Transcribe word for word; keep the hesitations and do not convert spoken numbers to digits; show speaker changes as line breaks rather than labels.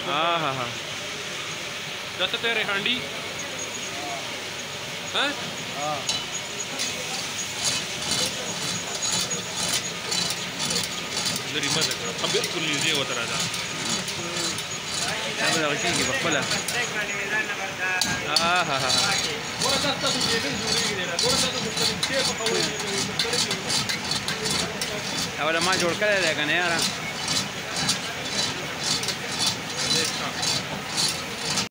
ها ها ها دا څه تیرې هانډي ها
ها
لري مزه کړه خو بالکل یې وته راځه
دا به دغه کېږي په خپله
ها ها ها
اوله ما جوړ کړی دی که نه یاره